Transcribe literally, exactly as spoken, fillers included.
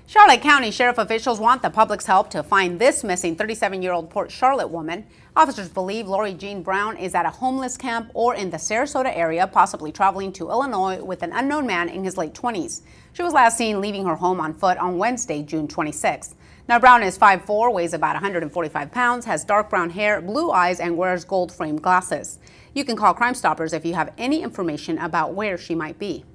Charlotte County Sheriff officials want the public's help to find this missing thirty-seven-year-old Port Charlotte woman. Officers believe Lori Jean Brown is at a homeless camp or in the Sarasota area, possibly traveling to Illinois with an unknown man in his late twenties. She was last seen leaving her home on foot on Wednesday, June twenty-sixth. Now, Brown is five foot four, weighs about one hundred forty-five pounds, has dark brown hair, blue eyes, and wears gold-framed glasses. You can call Crime Stoppers if you have any information about where she might be.